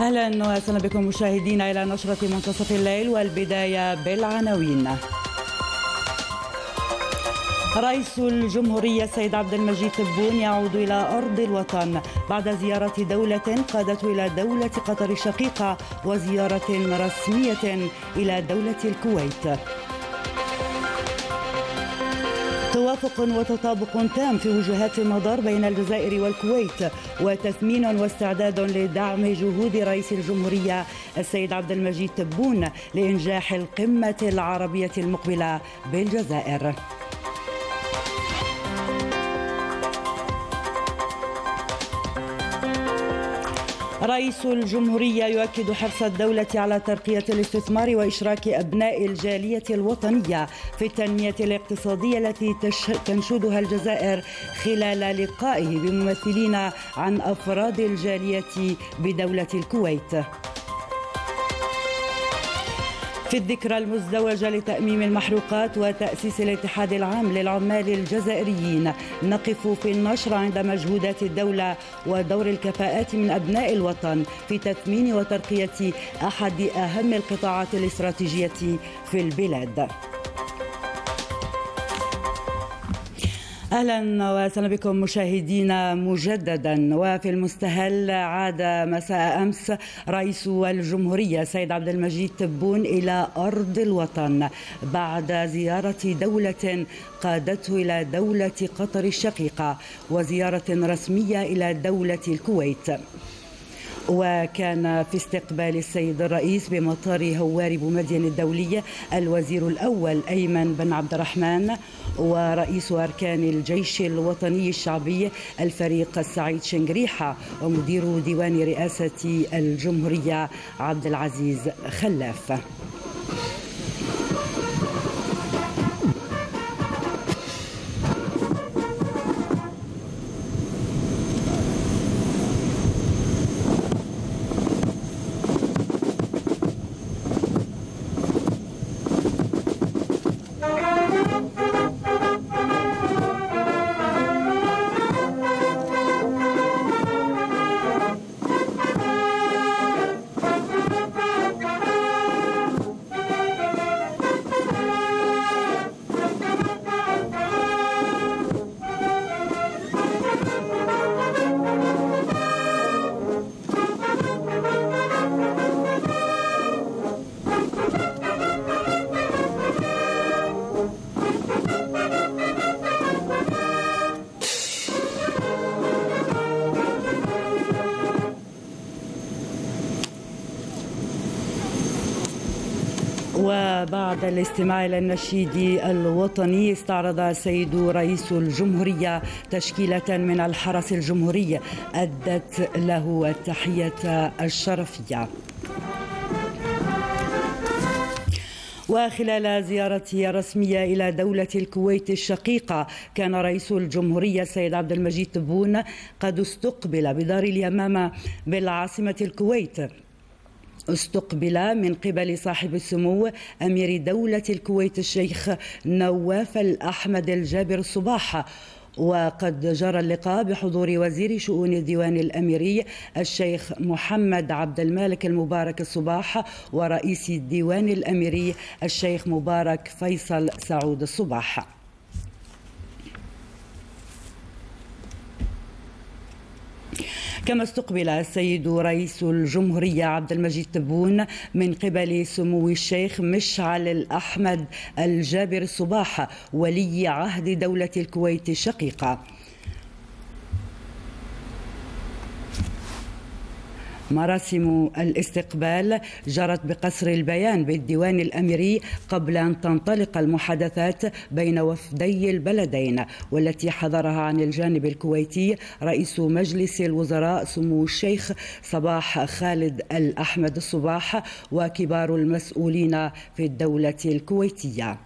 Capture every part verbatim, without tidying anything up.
أهلا وسهلا بكم مشاهدينا إلى نشرة منتصف الليل، والبداية بالعناوين. رئيس الجمهورية السيد عبد المجيد تبون يعود إلى أرض الوطن بعد زيارة دولة قادته إلى دولة قطر الشقيقة وزيارة رسمية إلى دولة الكويت. توافق وتطابق تام في وجهات النظر بين الجزائر والكويت، وتثمين واستعداد لدعم جهود رئيس الجمهورية السيد عبد المجيد تبون لإنجاح القمة العربية المقبلة بالجزائر. رئيس الجمهورية يؤكد حرص الدولة على ترقية الاستثمار وإشراك أبناء الجالية الوطنية في التنمية الاقتصادية التي تنشدها الجزائر خلال لقائه بممثلين عن أفراد الجالية بدولة الكويت. في الذكرى المزدوجة لتأميم المحروقات وتأسيس الاتحاد العام للعمال الجزائريين، نقف في النشر عند مجهودات الدولة ودور الكفاءات من أبناء الوطن في تثمين وترقية أحد أهم القطاعات الاستراتيجية في البلاد. أهلا وسهلا بكم مشاهدينا مجددا. وفي المستهل عاد مساء أمس رئيس الجمهورية سيد عبد المجيد تبون إلى أرض الوطن بعد زيارة دولة قادته إلى دولة قطر الشقيقة وزيارة رسمية إلى دولة الكويت. وكان في استقبال السيد الرئيس بمطار هواري بومدين الدولي الوزير الأول أيمن بن عبد الرحمن ورئيس أركان الجيش الوطني الشعبي الفريق السعيد شنقريحة ومدير ديوان رئاسة الجمهورية عبد العزيز خلاف. وبعد الاستماع إلى النشيد الوطني استعرض السيد رئيس الجمهورية تشكيلة من الحرس الجمهوري أدت له التحية الشرفية. وخلال زيارته الرسمية إلى دولة الكويت الشقيقة كان رئيس الجمهورية السيد عبد المجيد تبون قد استقبل بدار اليمامة بالعاصمة الكويت. استقبل من قبل صاحب السمو أمير دولة الكويت الشيخ نواف الأحمد الجابر الصباح، وقد جرى اللقاء بحضور وزير شؤون الديوان الأميري الشيخ محمد عبد المالك المبارك الصباح ورئيس الديوان الأميري الشيخ مبارك فيصل سعود الصباح. كما استقبل السيد رئيس الجمهورية عبد المجيد تبون من قبل سمو الشيخ مشعل الأحمد الجابر الصباح ولي عهد دولة الكويت الشقيقة. مراسم الاستقبال جرت بقصر البيان بالديوان الأميري قبل أن تنطلق المحادثات بين وفدي البلدين، والتي حضرها عن الجانب الكويتي رئيس مجلس الوزراء سمو الشيخ صباح خالد الأحمد الصباح وكبار المسؤولين في الدولة الكويتية.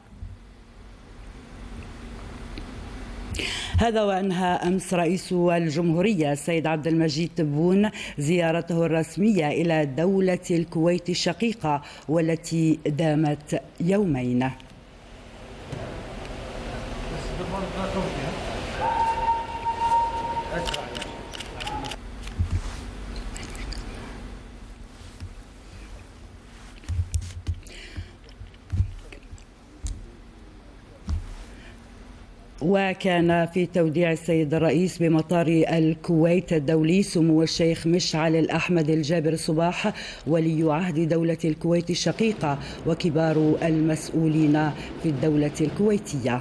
هذا وأنهى أمس رئيس الجمهورية السيد عبد المجيد تبون زيارته الرسمية إلى دولة الكويت الشقيقة والتي دامت يومين. وكان في توديع السيد الرئيس بمطار الكويت الدولي سمو الشيخ مشعل الأحمد الجابر الصباح ولي عهد دولة الكويت الشقيقة وكبار المسؤولين في الدولة الكويتية.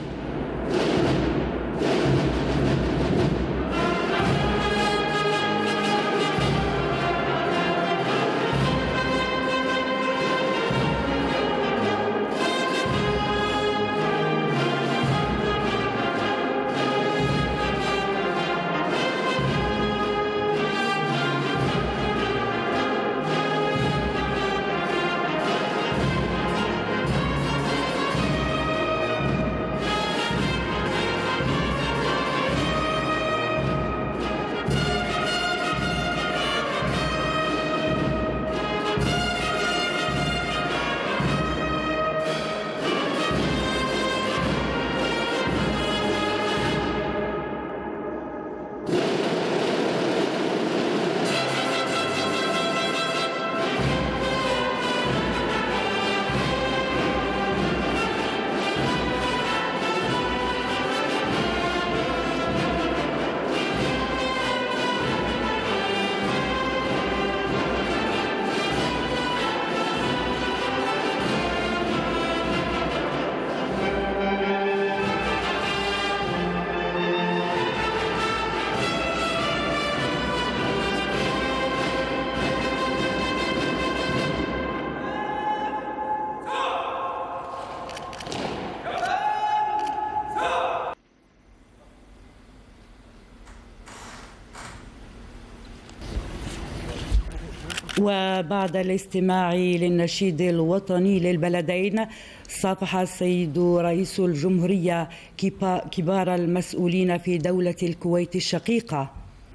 وبعد الاستماع للنشيد الوطني للبلدين صافح السيد رئيس الجمهورية كبار المسؤولين في دولة الكويت الشقيقة،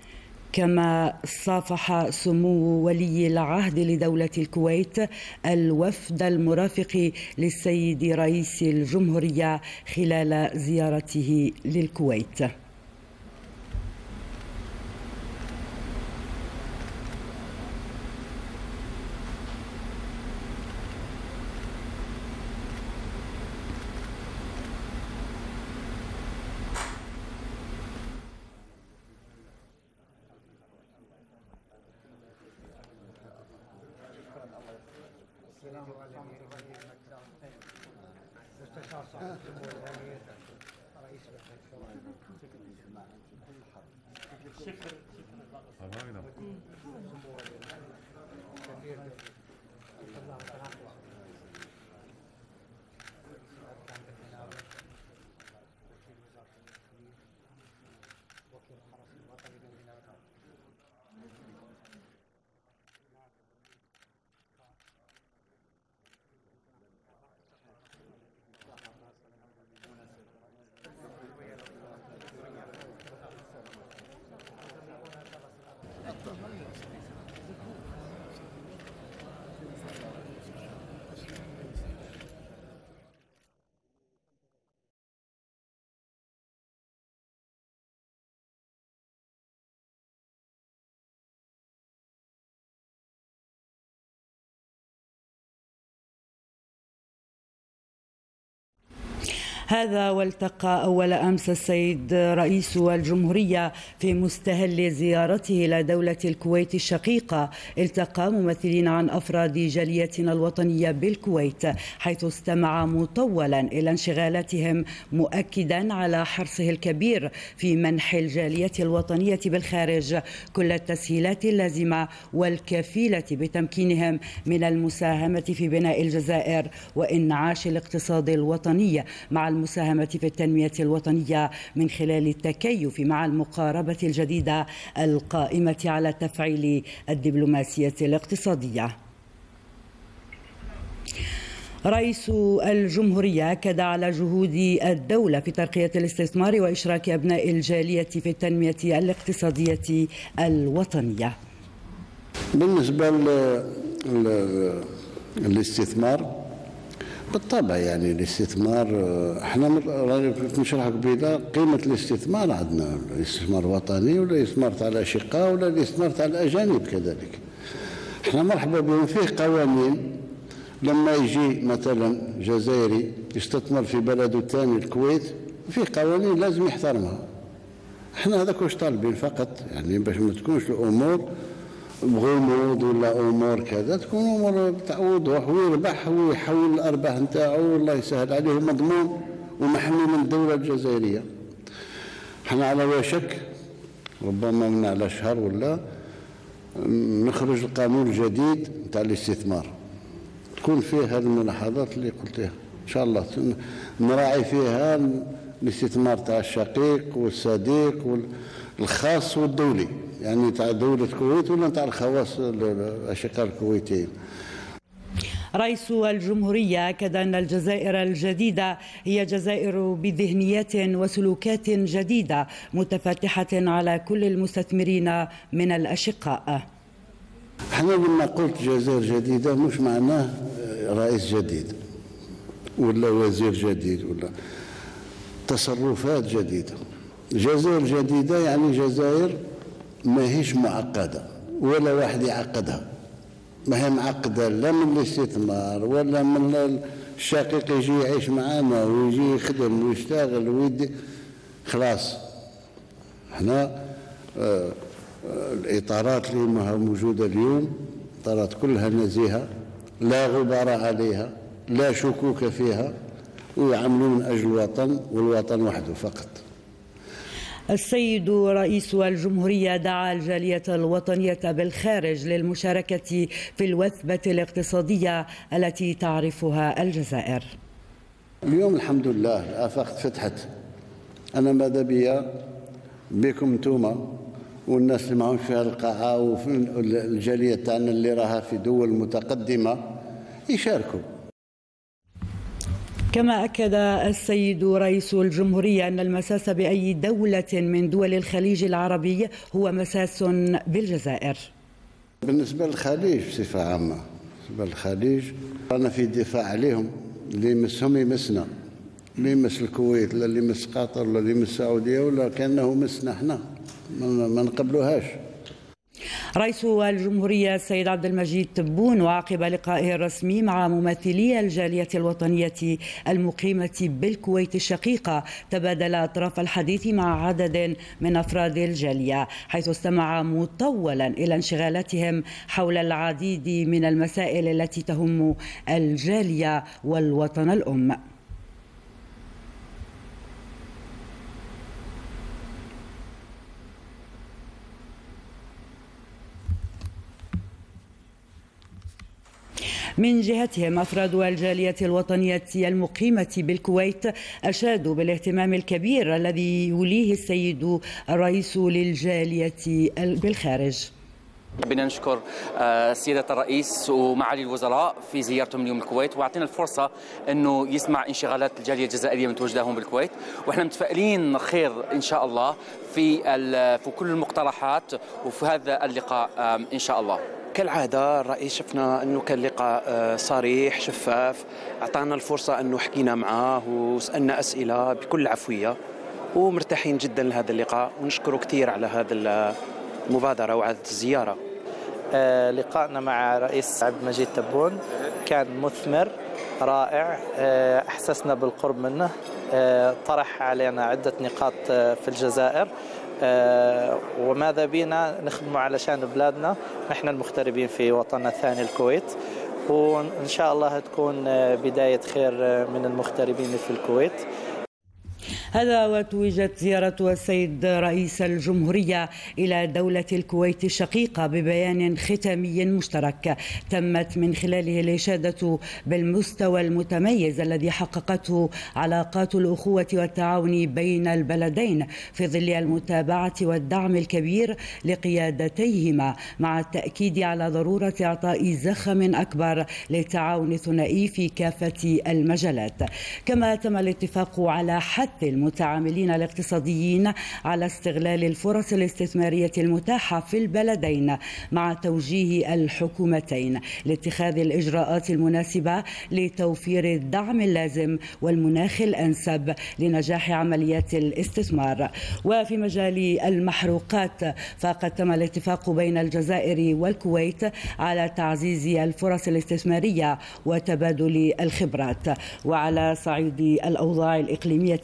كما صافح سمو ولي العهد لدولة الكويت الوفد المرافق للسيد رئيس الجمهورية خلال زيارته للكويت. هذا والتقى أول أمس السيد رئيس الجمهورية في مستهل زيارته إلى دولة الكويت الشقيقة التقى ممثلين عن أفراد جاليتنا الوطنية بالكويت، حيث استمع مطولا إلى انشغالاتهم مؤكدا على حرصه الكبير في منح الجالية الوطنية بالخارج كل التسهيلات اللازمة والكفيلة بتمكينهم من المساهمة في بناء الجزائر وإنعاش الاقتصاد الوطني مع المساهمة في التنمية الوطنية من خلال التكيف مع المقاربة الجديدة القائمة على تفعيل الدبلوماسية الاقتصادية. رئيس الجمهورية أكد على جهود الدولة في ترقية الاستثمار وإشراك أبناء الجالية في التنمية الاقتصادية الوطنية. بالنسبة للاستثمار بالطبع يعني الاستثمار احنا كنت نشرح قبيله قيمه الاستثمار عندنا، الاستثمار الوطني ولا الاستثمار تاع الاشقاء ولا الاستثمار تاع الاجانب كذلك. احنا مرحبا بهم. فيه قوانين لما يجي مثلا جزائري يستثمر في بلده الثاني الكويت في قوانين لازم يحترمها. احنا هذاك واش طالبين فقط، يعني باش ما تكونش الامور بغموض ولا امور كذا، تكون امور تاع وضوح، ويربح ويحول الارباح نتاعو والله يسهل عليه مضمون ومحمي من الدوله الجزائريه. احنا على وشك ربما من على شهر ولا نخرج القانون الجديد نتاع الاستثمار، تكون فيه هذه الملاحظات اللي قلتها ان شاء الله، نراعي فيها الاستثمار تاع الشقيق والصديق والخاص والدولي، يعني تاع دولة الكويت ولا تاع الخواص الأشقاء الكويتيين. رئيس الجمهورية أكد أن الجزائر الجديدة هي جزائر بذهنيات وسلوكات جديدة متفتحة على كل المستثمرين من الأشقاء. احنا لما قلت جزائر جديدة مش معناه رئيس جديد ولا وزير جديد ولا تصرفات جديدة. جزائر جديدة يعني جزائر ما هيش معقدة ولا واحد يعقدها، ما هي معقدة لا من الاستثمار ولا من الشقيق يجي يعيش معنا ويجي يخدم ويشتغل ويدي خلاص. احنا اه الإطارات اللي موجودة اليوم إطارات كلها نزيهة لا غبار عليها لا شكوك فيها، ويعملون من أجل الوطن والوطن وحده فقط. السيد رئيس الجمهورية دعا الجالية الوطنية بالخارج للمشاركة في الوثبة الاقتصادية التي تعرفها الجزائر. اليوم الحمد لله الآفاق فتحت، أنا ماذا بيا بكم انتوما والناس اللي معهم في القاعة وفي الجالية تاعنا اللي راها في دول متقدمة يشاركوا. كما أكد السيد رئيس الجمهورية أن المساس بأي دولة من دول الخليج العربي هو مساس بالجزائر. بالنسبة للخليج بصفة عامة، بالنسبة للخليج أنا في دفاع عليهم، اللي يمسهم يمسنا، اللي يمس الكويت ولا اللي يمس قطر ولا اللي يمس السعودية ولا كأنه مسنا احنا ما نقبلوهاش. رئيس الجمهورية السيد عبد المجيد تبون وعقب لقائه الرسمي مع ممثلي الجالية الوطنية المقيمة بالكويت الشقيقة تبادل أطراف الحديث مع عدد من أفراد الجالية، حيث استمع مطولا إلى انشغالاتهم حول العديد من المسائل التي تهم الجالية والوطن الأم. من جهتهم أفراد الجالية الوطنية المقيمة بالكويت أشادوا بالاهتمام الكبير الذي يوليه السيد الرئيس للجالية بالخارج. بدنا نشكر سيادة الرئيس ومعالي الوزراء في زيارتهم اليوم الكويت، واعطينا الفرصة انه يسمع انشغالات الجالية الجزائرية المتواجدة هون بالكويت، واحنا متفائلين خير ان شاء الله في في كل المقترحات وفي هذا اللقاء ان شاء الله. كالعادة الرئيس شفنا أنه كان لقاء صريح شفاف، أعطانا الفرصة أنه حكينا معاه وسألنا أسئلة بكل عفوية، ومرتاحين جدا لهذا اللقاء ونشكره كثير على هذا المبادرة وعلى الزيارة. آه لقائنا مع رئيس عبد المجيد تبون كان مثمر رائع، آه أحسسنا بالقرب منه، آه طرح علينا عدة نقاط آه في الجزائر، آه وماذا بينا نخدم علشان بلادنا، نحن المغتربين في وطننا الثاني الكويت، وإن شاء الله تكون بداية خير من المغتربين في الكويت. هذا وتوجت زيارة السيد رئيس الجمهورية إلى دولة الكويت الشقيقة ببيان ختامي مشترك تمت من خلاله الإشادة بالمستوى المتميز الذي حققته علاقات الأخوة والتعاون بين البلدين في ظل المتابعة والدعم الكبير لقيادتيهما، مع التأكيد على ضرورة إعطاء زخم أكبر للتعاون الثنائي في كافة المجالات. كما تم الاتفاق على حث المتعاملين الاقتصاديين على استغلال الفرص الاستثمارية المتاحة في البلدين، مع توجيه الحكومتين لاتخاذ الإجراءات المناسبة لتوفير الدعم اللازم والمناخ الأنسب لنجاح عمليات الاستثمار. وفي مجال المحروقات فقد تم الاتفاق بين الجزائر والكويت على تعزيز الفرص الاستثمارية وتبادل الخبرات. وعلى صعيد الأوضاع الإقليمية والدولية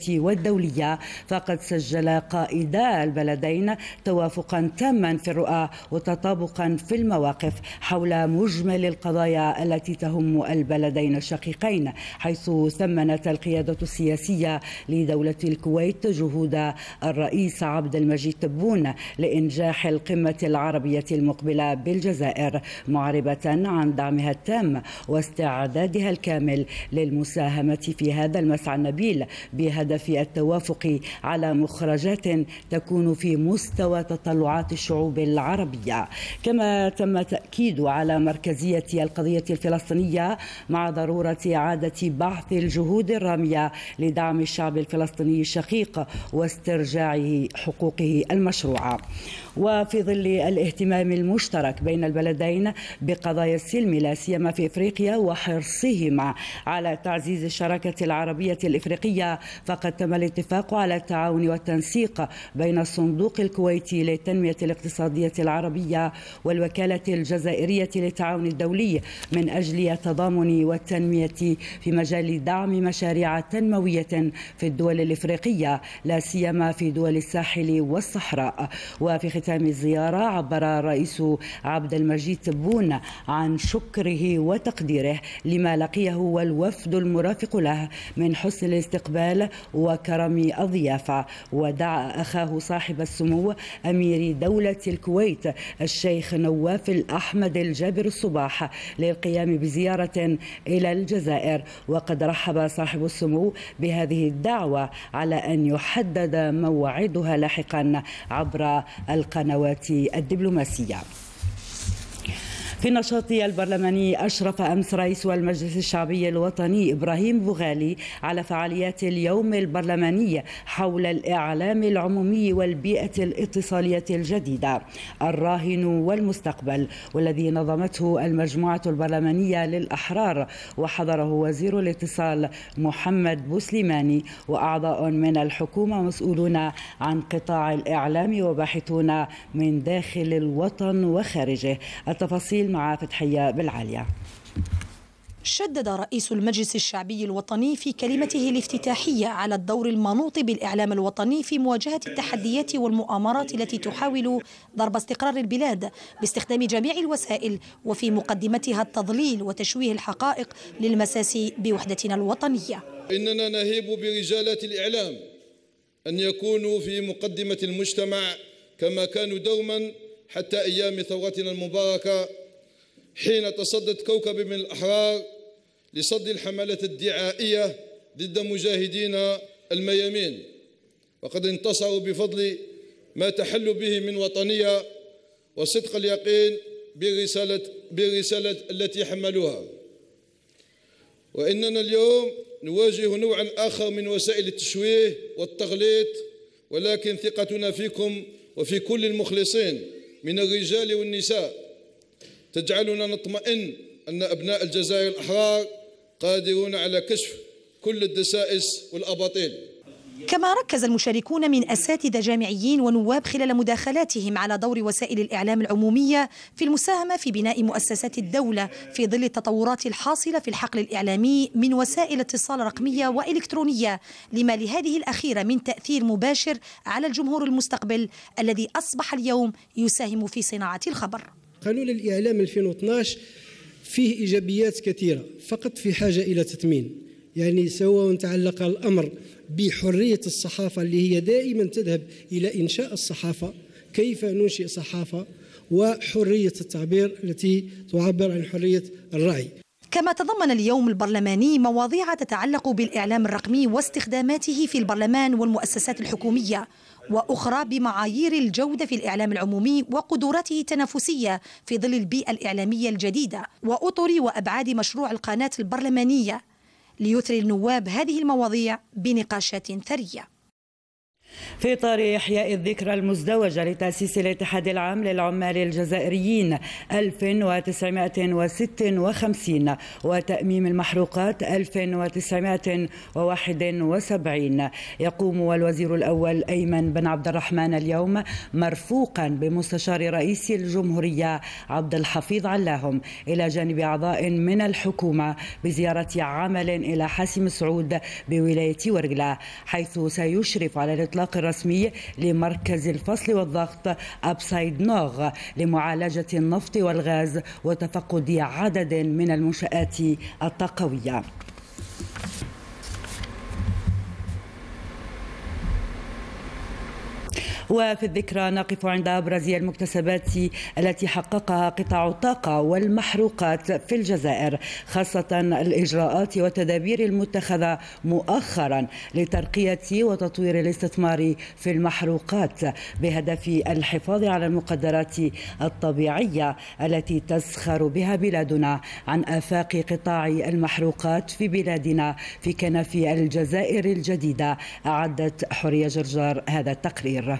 الدولية، فقد سجل قائدا البلدين توافقا تاما في الرؤى وتطابقا في المواقف حول مجمل القضايا التي تهم البلدين الشقيقين، حيث ثمنت القيادة السياسية لدولة الكويت جهود الرئيس عبد المجيد تبون لإنجاح القمة العربية المقبلة بالجزائر، معربة عن دعمها التام واستعدادها الكامل للمساهمة في هذا المسعى النبيل بهدف التوافق على مخرجات تكون في مستوى تطلعات الشعوب العربية. كما تم تأكيد على مركزية القضية الفلسطينية مع ضرورة إعادة بعث الجهود الرامية لدعم الشعب الفلسطيني الشقيق واسترجاعه حقوقه المشروعة. وفي ظل الاهتمام المشترك بين البلدين بقضايا السلم لا سيما في افريقيا وحرصهما على تعزيز الشراكة العربية الافريقية، فقد تم الاتفاق على التعاون والتنسيق بين الصندوق الكويتي للتنمية الاقتصادية العربية والوكالة الجزائرية للتعاون الدولي من أجل التضامن والتنمية في مجال دعم مشاريع تنموية في الدول الافريقية لا سيما في دول الساحل والصحراء. وفي ختام الزيارة عبر الرئيس عبد المجيد تبون عن شكره وتقديره لما لقيه والوفد المرافق له من حسن الاستقبال وكرم الضيافة، ودعا أخاه صاحب السمو أمير دولة الكويت الشيخ نواف الأحمد الجابر الصباح للقيام بزيارة إلى الجزائر. وقد رحب صاحب السمو بهذه الدعوة على أن يحدد موعدها لاحقا عبر القنوات الدبلوماسية. في النشاط البرلماني أشرف أمس رئيس المجلس الشعبي الوطني إبراهيم بوغالي على فعاليات اليوم البرلماني حول الإعلام العمومي والبيئة الاتصالية الجديدة الراهن والمستقبل، والذي نظمته المجموعة البرلمانية للأحرار، وحضره وزير الاتصال محمد بوسليماني وأعضاء من الحكومة مسؤولون عن قطاع الإعلام وباحثون من داخل الوطن وخارجه. التفاصيل مع فتحية بالعالية. شدد رئيس المجلس الشعبي الوطني في كلمته الافتتاحية على الدور المنوط بالإعلام الوطني في مواجهة التحديات والمؤامرات التي تحاول ضرب استقرار البلاد باستخدام جميع الوسائل، وفي مقدمتها التضليل وتشويه الحقائق للمساس بوحدتنا الوطنية. إننا نهيب برجالة الإعلام أن يكونوا في مقدمة المجتمع كما كانوا دوما حتى أيام ثورتنا المباركة، حين تصدت كوكب من الأحرار لصد الحملة الدعائية ضد مجاهدين الميامين، وقد انتصروا بفضل ما تحلوا به من وطنية وصدق اليقين بالرسالة, بالرسالة التي حملوها. وإننا اليوم نواجه نوعا آخر من وسائل التشويه والتغليط، ولكن ثقتنا فيكم وفي كل المخلصين من الرجال والنساء تجعلنا نطمئن أن أبناء الجزائر الأحرار قادرون على كشف كل الدسائس والأباطيل. كما ركز المشاركون من أساتذة جامعيين ونواب خلال مداخلاتهم على دور وسائل الإعلام العمومية في المساهمة في بناء مؤسسات الدولة في ظل التطورات الحاصلة في الحقل الإعلامي من وسائل اتصال رقمية وإلكترونية، لما لهذه الأخيرة من تأثير مباشر على الجمهور المستقبل الذي أصبح اليوم يساهم في صناعة الخبر. قانون الإعلام ألفين واثناش فيه إيجابيات كثيرة، فقط في حاجة إلى تثمين، يعني سواء تعلق الأمر بحرية الصحافة اللي هي دائما تذهب إلى إنشاء الصحافة، كيف ننشئ صحافة، وحرية التعبير التي تعبر عن حرية الرأي. كما تضمن اليوم البرلماني مواضيع تتعلق بالإعلام الرقمي واستخداماته في البرلمان والمؤسسات الحكومية، وأخرى بمعايير الجودة في الإعلام العمومي وقدراته التنافسية في ظل البيئة الإعلامية الجديدة، وأطر وأبعاد مشروع القناة البرلمانية، ليثري النواب هذه المواضيع بنقاشات ثرية. في إطار إحياء الذكرى المزدوجة لتأسيس الاتحاد العام للعمال الجزائريين ألف وتسعمائة وستة وخمسين وتأميم المحروقات ألف وتسعمائة وواحد وسبعين، يقوم الوزير الأول أيمن بن عبد الرحمن اليوم مرفوقا بمستشار رئيس الجمهورية عبد الحفيظ علاهم إلى جانب أعضاء من الحكومة بزيارة عمل إلى حاسم سعود بولاية ورقلة، حيث سيشرف على الإطلاق الرسمي لمركز الفصل والضغط أبسايد نوغ لمعالجة النفط والغاز وتفقد عدد من المنشآت الطاقوية. وفي الذكرى نقف عند أبرز المكتسبات التي حققها قطاع الطاقة والمحروقات في الجزائر، خاصة الإجراءات والتدابير المتخذة مؤخرا لترقية وتطوير الاستثمار في المحروقات بهدف الحفاظ على المقدرات الطبيعية التي تزخر بها بلادنا عن آفاق قطاع المحروقات في بلادنا في كنف الجزائر الجديدة. أعدت حورية جرجار هذا التقرير.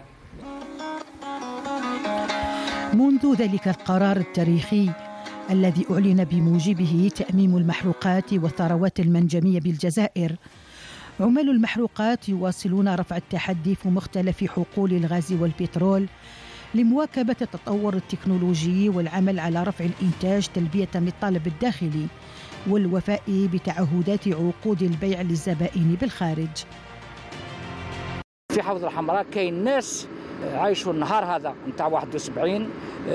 منذ ذلك القرار التاريخي الذي أعلن بموجبه تأميم المحروقات والثروات المنجمية بالجزائر، عمال المحروقات يواصلون رفع التحدي في مختلف حقول الغاز والبترول لمواكبة التطور التكنولوجي والعمل على رفع الإنتاج تلبية للطلب الداخلي والوفاء بتعهدات عقود البيع للزبائن بالخارج. في حوض الحمراء كاين ناس عايشوا النهار هذا نتاع واحد وسبعين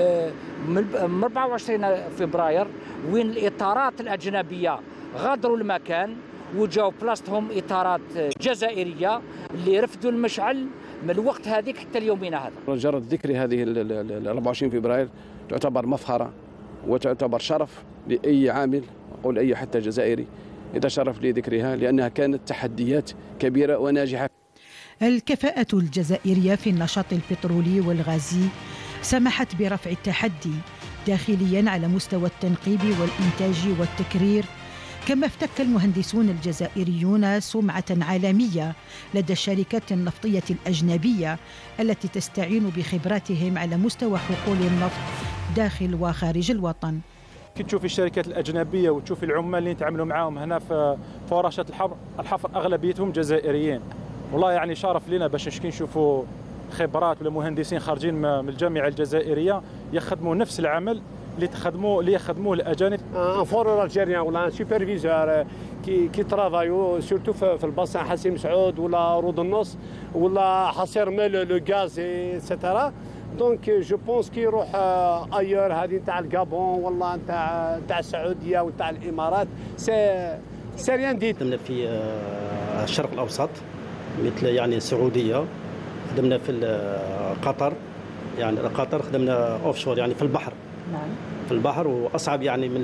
من أربعة وعشرين فبراير وين الإطارات الأجنبية غادروا المكان وجاوا بلاصتهم إطارات جزائرية اللي رفدوا المشعل من الوقت هذيك حتى اليومين هذا. مجرد ذكر هذه ال أربعة وعشرين فبراير تعتبر مفخرة وتعتبر شرف لأي عامل، أقول أي حتى جزائري يتشرف لذكرها، لأنها كانت تحديات كبيرة وناجحة. الكفاءة الجزائرية في النشاط البترولي والغازي سمحت برفع التحدي داخليا على مستوى التنقيب والإنتاج والتكرير، كما افتك المهندسون الجزائريون سمعة عالمية لدى الشركات النفطية الأجنبية التي تستعين بخبراتهم على مستوى حقول النفط داخل وخارج الوطن. كي تشوفي الشركات الأجنبية وتشوفي العمال اللي نتعاملوا معاهم هنا في ورشات الحفر الحفر أغلبيتهم جزائريين، والله يعني شرف لنا باش نشوفوا خبرات ولا مهندسين خارجين من الجامعة الجزائرية يخدموا نفس العمل اللي تخدموا اللي يخدموه الاجانب. ان فورور الجيريان ولا ان سوبرفيزور كي كي ترافايو سورتو في الباسان حسين مسعود ولا رود النص ولا حصير مال لو غاز ايتترا، دونك جو بونس كي يروح ايور هذه نتاع الغابون والله نتاع نتاع السعوديه ونتاع الامارات سي سي ريان دي. خدمنا في الشرق الاوسط مثل يعني السعوديه، خدمنا في قطر، يعني قطر خدمنا اوفشور يعني في البحر. نعم. في البحر واصعب يعني من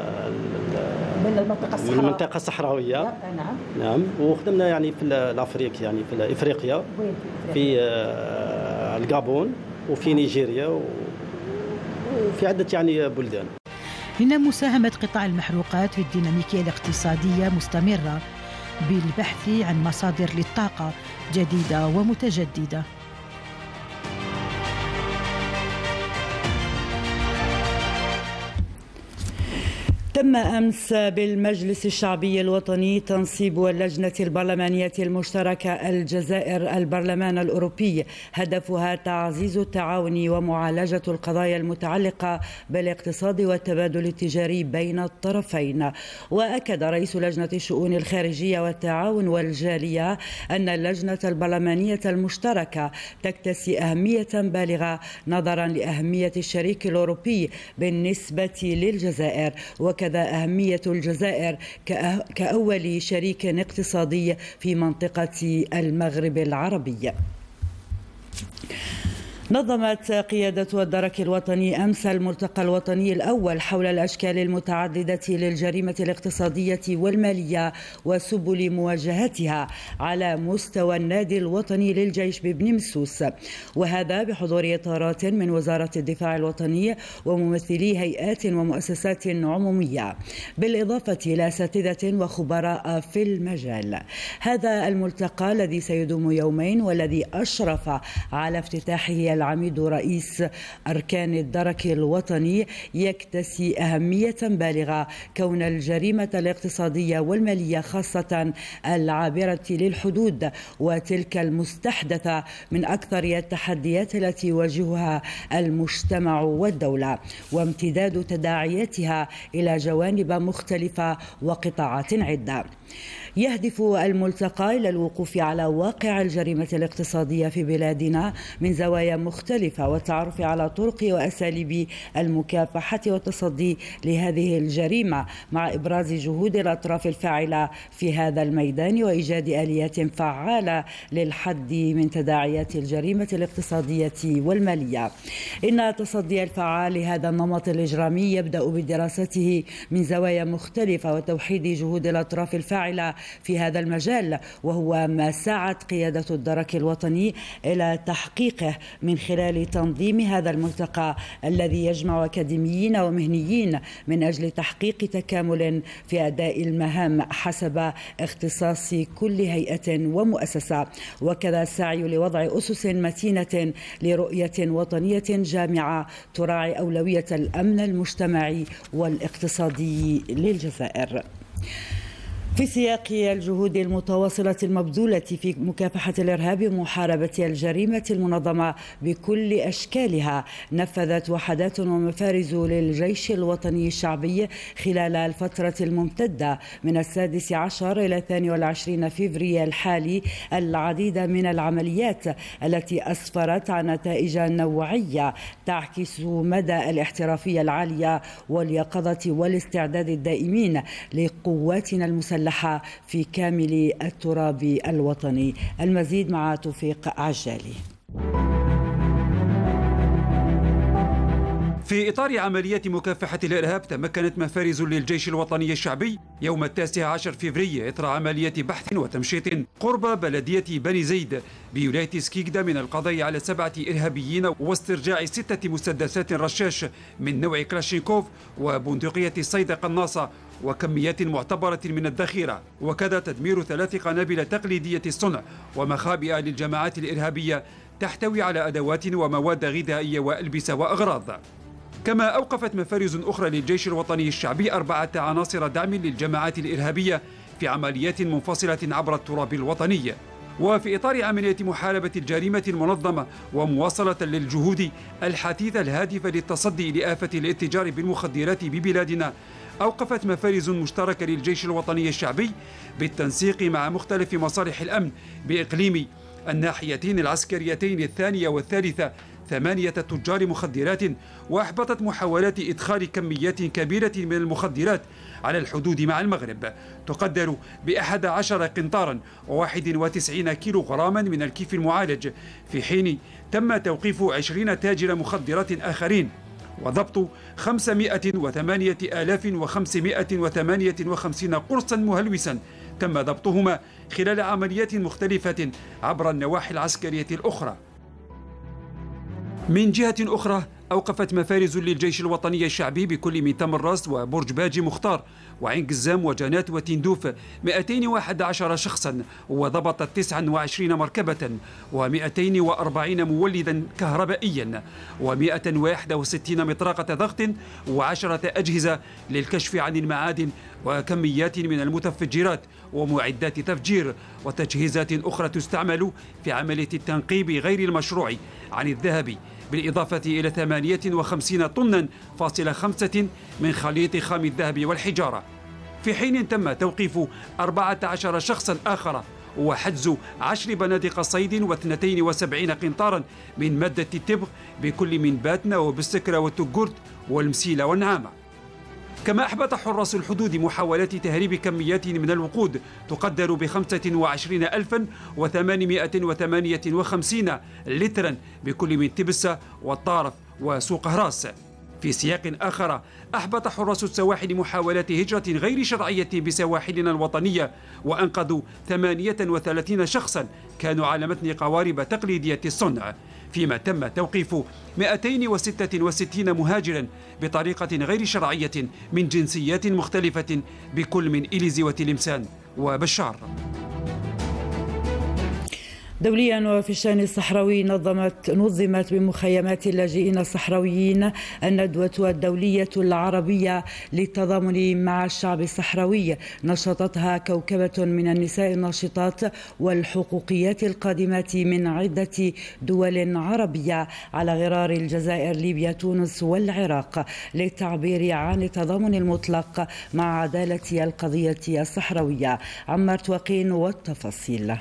من المنطقه الصحراويه. من المنطقه الصحراويه. نعم. نعم، وخدمنا يعني في الافريق يعني في افريقيا. وين في في الغابون وفي نيجيريا وفي عده يعني بلدان. إن مساهمة قطاع المحروقات في الديناميكية الاقتصادية مستمرة بالبحث عن مصادر للطاقة جديدة ومتجددة. تم أمس بالمجلس الشعبي الوطني تنصيب اللجنة البرلمانية المشتركة الجزائر البرلمان الأوروبي، هدفها تعزيز التعاون ومعالجة القضايا المتعلقة بالاقتصاد والتبادل التجاري بين الطرفين. وأكد رئيس لجنة الشؤون الخارجية والتعاون والجالية أن اللجنة البرلمانية المشتركة تكتسي أهمية بالغة نظرا لأهمية الشريك الأوروبي بالنسبة للجزائر، وكذا أهمية الجزائر كأول شريك اقتصادي في منطقة المغرب العربي. نظمت قيادة الدرك الوطني أمس الملتقى الوطني الأول حول الأشكال المتعددة للجريمة الاقتصادية والمالية وسبل مواجهتها على مستوى النادي الوطني للجيش ببن مسوس، وهذا بحضور إطارات من وزارة الدفاع الوطني وممثلي هيئات ومؤسسات عمومية، بالإضافة إلى أساتذة وخبراء في المجال. هذا الملتقى الذي سيدوم يومين والذي أشرف على افتتاحه العميد رئيس أركان الدرك الوطني يكتسي أهمية بالغة، كون الجريمة الاقتصادية والمالية خاصة العابرة للحدود وتلك المستحدثة من أكثر التحديات التي يواجهها المجتمع والدولة، وامتداد تداعياتها إلى جوانب مختلفة وقطاعات عدة. يهدف الملتقى إلى الوقوف على واقع الجريمة الاقتصادية في بلادنا من زوايا مختلفة والتعرف على طرق وأساليب المكافحة والتصدي لهذه الجريمة، مع إبراز جهود الأطراف الفاعلة في هذا الميدان وإيجاد آليات فعالة للحد من تداعيات الجريمة الاقتصادية والمالية. إن التصدي الفعال لهذا النمط الإجرامي يبدأ بدراسته من زوايا مختلفة وتوحيد جهود الأطراف الفاعلة في هذا المجال، وهو ما سعت قيادة الدرك الوطني إلى تحقيقه من خلال تنظيم هذا الملتقى الذي يجمع أكاديميين ومهنيين من أجل تحقيق تكامل في أداء المهام حسب اختصاص كل هيئة ومؤسسة، وكذا السعي لوضع أسس متينة لرؤية وطنية جامعة تراعي أولوية الأمن المجتمعي والاقتصادي للجزائر. في سياق الجهود المتواصلة المبذولة في مكافحة الإرهاب ومحاربة الجريمة المنظمة بكل أشكالها، نفذت وحدات ومفارز للجيش الوطني الشعبي خلال الفترة الممتدة من السادس عشر إلى الثاني والعشرين فبراير الحالي العديد من العمليات التي أسفرت عن نتائج نوعية تعكس مدى الاحترافية العالية واليقظة والاستعداد الدائمين لقواتنا المسلحة في كامل التراب الوطني. المزيد مع توفيق عجالي. في إطار عملية مكافحة الإرهاب، تمكنت مفارز للجيش الوطني الشعبي يوم التاسع عشر فبراير إثر عملية بحث وتمشيط قرب بلدية بني زيد بولاية سكيكدا من القضاء على سبعة إرهابيين واسترجاع ستة مسدسات رشاش من نوع كلاشينكوف وبندقية صيد قناصة وكميات معتبرة من الذخيرة، وكذا تدمير ثلاث قنابل تقليدية الصنع ومخابئ للجماعات الإرهابية تحتوي على أدوات ومواد غذائية وألبسة وأغراض. كما أوقفت مفارز أخرى للجيش الوطني الشعبي أربعة عناصر دعم للجماعات الإرهابية في عمليات منفصلة عبر التراب الوطني. وفي إطار عملية محاربة الجريمة المنظمة ومواصلة للجهود الحثيثة الهادفة للتصدي لآفة الاتجار بالمخدرات ببلادنا، أوقفت مفارز مشتركة للجيش الوطني الشعبي بالتنسيق مع مختلف مصالح الأمن بإقليم الناحيتين العسكريتين الثانية والثالثة ثمانية تجار مخدرات، وأحبطت محاولات إدخال كميات كبيرة من المخدرات على الحدود مع المغرب تقدر بأحد عشر قنطارا وواحد وتسعين كيلو غراما من الكيف المعالج، في حين تم توقيف عشرين تاجر مخدرات آخرين وضبط خمسمائة وثمانية آلاف وخمسمائة وثمانية وخمسين قرصا مهلوسا تم ضبطهما خلال عمليات مختلفة عبر النواحي العسكرية الأخرى. من جهة أخرى، أوقفت مفارز للجيش الوطني الشعبي بكل من تم الراس وبرج باجي مختار وعين قزام وجنات وتندوف مئتين وأحد عشر شخصا، وضبطت تسعة وعشرين مركبة ومئتين وأربعين مولدا كهربائيا ومئة وواحد وستين مطرقة ضغط وعشرة أجهزة للكشف عن المعادن وكميات من المتفجرات ومعدات تفجير وتجهيزات أخرى تستعمل في عملية التنقيب غير المشروع عن الذهب، بالإضافة إلى ثمانية وخمسين طنا فاصلة خمسة من خليط خام الذهب والحجارة، في حين تم توقيف أربعة عشر شخصا آخر وحجز عشر بنادق صيد واثنتين وسبعين قنطارا من مادة التبغ بكل من باتنا وبالسكرة والتجورت والمسيلة والنعامة. كما أحبط حراس الحدود محاولات تهريب كميات من الوقود تقدر ب خمسة وعشرين ألفا وثمانمائة وثمانية وخمسين لترا بكل من تبسة والطارف وسوق هراس. في سياق آخر أحبط حراس السواحل محاولات هجرة غير شرعية بسواحلنا الوطنية وأنقذوا ثمانية وثلاثين شخصا كانوا على متن قوارب تقليدية الصنع، فيما تم توقيف مئتين وستة وستين مهاجرا بطريقة غير شرعية من جنسيات مختلفة بكل من إليزي وتلمسان وبشار. دوليا وفي الشأن الصحراوي نظمت نظمت بمخيمات اللاجئين الصحراويين الندوة الدولية العربية للتضامن مع الشعب الصحراوي، نشطتها كوكبة من النساء الناشطات والحقوقيات القادمات من عدة دول عربية على غرار الجزائر، ليبيا، تونس والعراق، للتعبير عن التضامن المطلق مع عدالة القضية الصحراوية. عمار توقين والتفاصيل.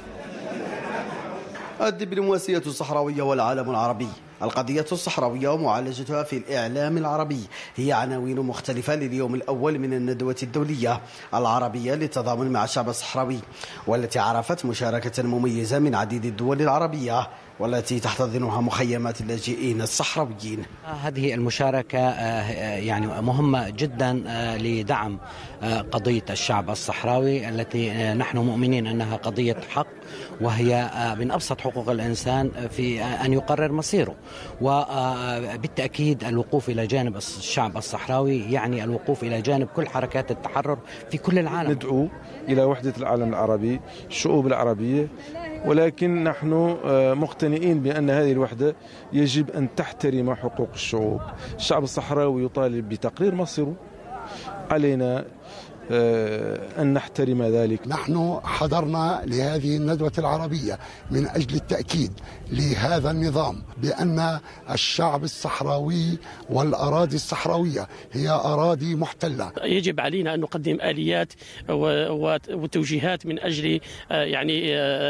الدبلوماسية الصحراوية والعالم العربي، القضية الصحراوية ومعالجتها في الإعلام العربي هي عناوين مختلفة لليوم الأول من الندوة الدولية العربية للتضامن مع الشعب الصحراوي، والتي عرفت مشاركة مميزة من عديد الدول العربية والتي تحتضنها مخيمات اللاجئين الصحراويين. هذه المشاركة يعني مهمة جدا لدعم قضية الشعب الصحراوي التي نحن مؤمنين أنها قضية حق، وهي من أبسط حقوق الإنسان في أن يقرر مصيره، وبالتأكيد الوقوف إلى جانب الشعب الصحراوي يعني الوقوف إلى جانب كل حركات التحرر في كل العالم. ندعو إلى وحدة العالم العربي، الشعوب العربية، ولكن نحن مقتنعين بأن هذه الوحدة يجب أن تحترم حقوق الشعوب. الشعب الصحراوي يطالب بتقرير مصيره، علينا أن نحترم ذلك. نحن حضرنا لهذه الندوة العربية من أجل التأكيد لهذا النظام بأن الشعب الصحراوي والأراضي الصحراوية هي أراضي محتلة. يجب علينا أن نقدم آليات وتوجيهات من أجل يعني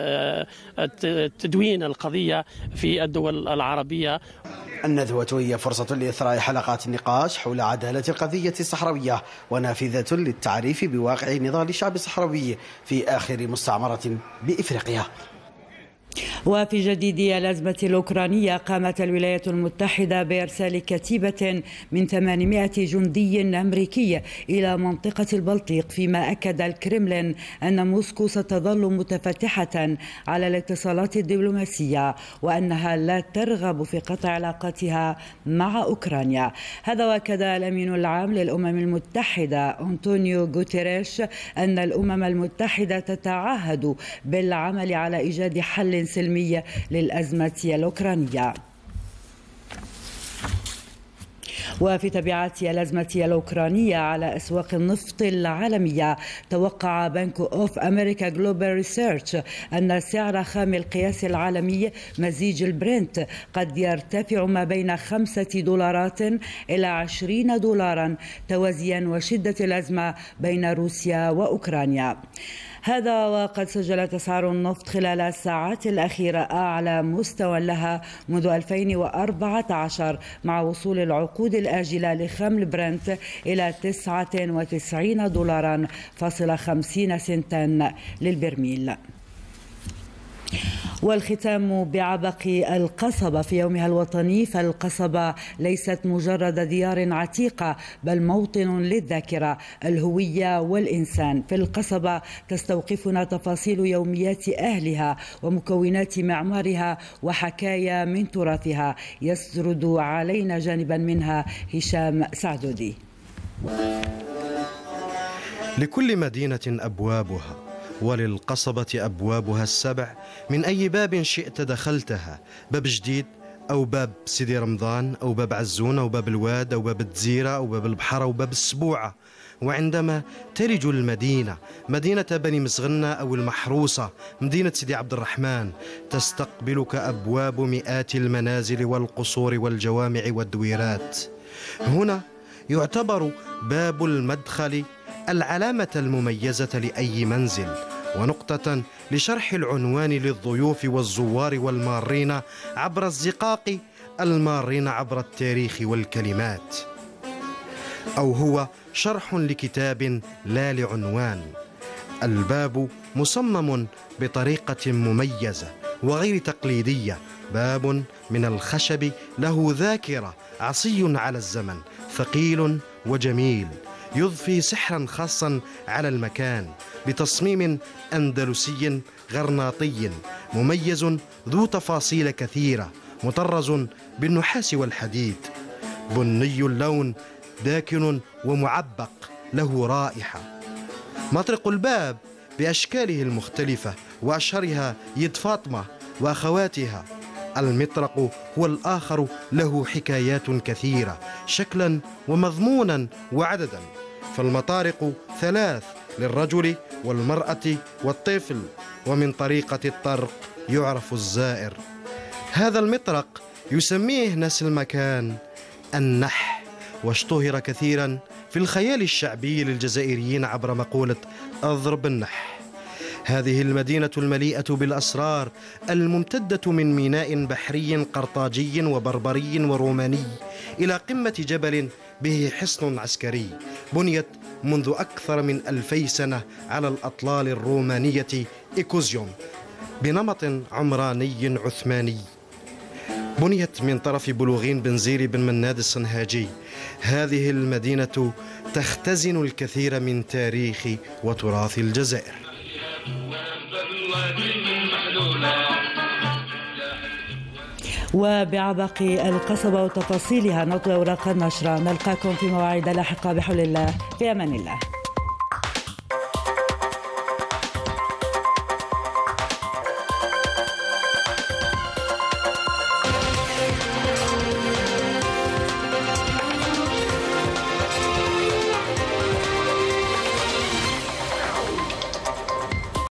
تدوين القضية في الدول العربية. الندوة هي فرصة لإثراء حلقات النقاش حول عدالة القضية الصحراوية ونافذة للتعريف بواقع نضال الشعب الصحراوي في آخر مستعمرة بإفريقيا. وفي جديد الأزمة الأوكرانية، قامت الولايات المتحدة بإرسال كتيبة من ثمانمائة جندي أمريكي إلى منطقة البلطيق، فيما أكد الكرملين أن موسكو ستظل متفتحة على الاتصالات الدبلوماسية وأنها لا ترغب في قطع علاقاتها مع أوكرانيا. هذا وأكد الأمين العام للأمم المتحدة أنطونيو غوتيريش أن الأمم المتحدة تتعهد بالعمل على إيجاد حل سلمي للأزمة الأوكرانية. وفي تبعات الأزمة الأوكرانية على أسواق النفط العالمية، توقع بنك أوف أمريكا جلوبال ريسيرش أن سعر خام القياس العالمي مزيج البرنت قد يرتفع ما بين خمسة دولارات إلى عشرين دولارا توازيا وشدة الأزمة بين روسيا وأوكرانيا. هذا وقد سجلت أسعار النفط خلال الساعات الأخيرة أعلى مستوى لها منذ ألفين وأربعة عشر، مع وصول العقود الآجلة لخام البرنت إلى تسعة وتسعين دولارا فاصلة خمسين سنتا للبرميل. والختام بعبق القصبة في يومها الوطني، فالقصبة ليست مجرد ديار عتيقة بل موطن للذاكرة، الهوية والإنسان. في القصبة تستوقفنا تفاصيل يوميات أهلها ومكونات معمارها وحكايا من تراثها، يسرد علينا جانبا منها هشام سعدودي. لكل مدينة أبوابها، وللقصبة أبوابها السبع، من أي باب شئت دخلتها، باب جديد أو باب سيدي رمضان أو باب عزون أو باب الواد أو باب الجزيرة أو باب البحر أو باب السبوعة. وعندما تلج المدينة، مدينة بني مسغنة أو المحروسة، مدينة سيدي عبد الرحمن، تستقبلك أبواب مئات المنازل والقصور والجوامع والدويرات. هنا يعتبر باب المدخل العلامة المميزة لأي منزل، ونقطة لشرح العنوان للضيوف والزوار والمارين عبر الزقاق، المارين عبر التاريخ والكلمات. أو هو شرح لكتاب لا لعنوان. الباب مصمم بطريقة مميزة وغير تقليدية، باب من الخشب له ذاكرة، عصي على الزمن، ثقيل وجميل، يضفي سحرا خاصا على المكان، بتصميم أندلسي غرناطي مميز ذو تفاصيل كثيرة، مطرز بالنحاس والحديد، بني اللون، داكن ومعبق، له رائحة. مطرق الباب بأشكاله المختلفة وأشهرها يد فاطمة وأخواتها. المطرق هو الآخر له حكايات كثيرة شكلا ومضمونا وعددا، فالمطارق ثلاث للرجل والمرأة والطفل، ومن طريقة الطرق يعرف الزائر. هذا المطرق يسميه ناس المكان النح، واشتهر كثيرا في الخيال الشعبي للجزائريين عبر مقولة أضرب النح. هذه المدينة المليئة بالأسرار الممتدة من ميناء بحري قرطاجي وبربري وروماني إلى قمة جبل به حصن عسكري بنيت منذ أكثر من ألفي سنة على الأطلال الرومانية إيكوزيون بنمط عمراني عثماني. بنيت من طرف بلوغين بن زيري بن مناد الصنهاجي. هذه المدينة تختزن الكثير من تاريخ وتراث الجزائر. وبعبق القصبة وتفاصيلها نطوي أوراق النشرة. نلقاكم في مواعيد لاحقة بحول الله، في أمان الله.